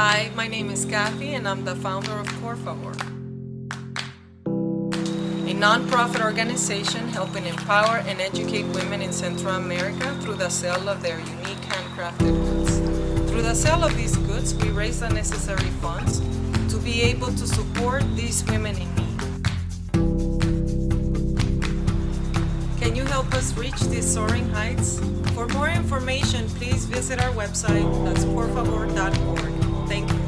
Hi, my name is Kathy and I'm the founder of Por Favor, a non-profit organization helping empower and educate women in Central America through the sale of their unique handcrafted goods. Through the sale of these goods, we raise the necessary funds to be able to support these women in need. Can you help us reach these soaring heights? For more information, please visit our website, that's porfavor.org. Thank you.